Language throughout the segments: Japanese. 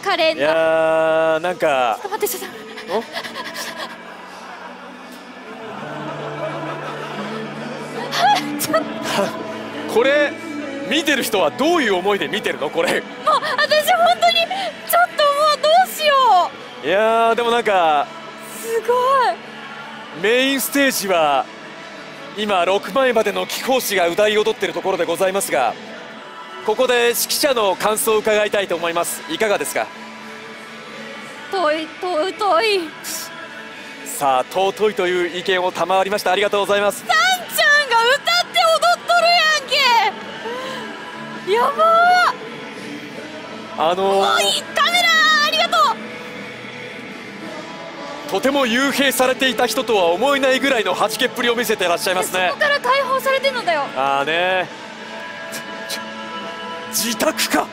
可憐な。 いやー、なんかちょっと待って、ちょっとちょっとこれ見てる人はどういう思いで見てるのこれ。 もう私本当にちょっともうどうしよいやー、でもなんかう。すごい。 メインステージは今6枚までの貴公子が歌い踊っているところでございますが、ここで指揮者の感想を伺いたいと思います。いかがですか？ 尊い。 さあ、尊いという意見を賜りました。ありがとうございます。 さんちゃんが歌って踊っとるやんけ。やばー。おいカメラありがとう。 とても幽閉されていた人とは思えないぐらいのはじけっぷりを見せていらっしゃいますね。 そこから解放されてんのだよ。 ああね、自宅か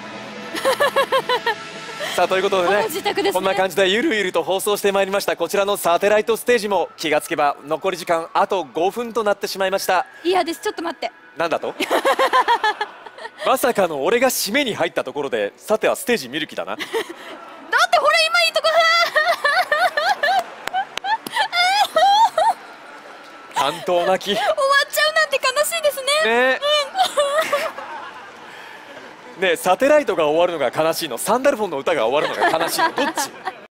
さあ、ということでね、 自宅ですね。 こんな感じでゆるゆると放送してまいりましたこちらのサテライトステージも、気がつけば残り時間あと5分となってしまいました。 嫌です。ちょっと待って。 なんだとまさかの俺が締めに入ったところで、さてはステージ見る気だな。 だってほら今いいとこ担当泣き終わっちゃうなんて悲しいですね。 ねねえ、サテライトが終わるのが悲しいの、サンダルフォンの歌が終わるのが悲しいの、どっち？